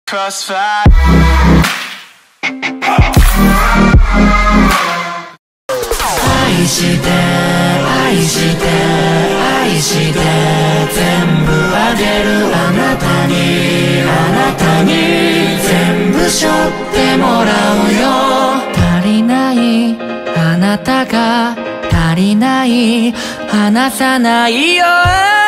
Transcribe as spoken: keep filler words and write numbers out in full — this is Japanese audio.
Crossfire.愛して愛して愛して全部あげるあなたにあなたに全部背負ってもらうよ足りないあなたが足りない離さないよ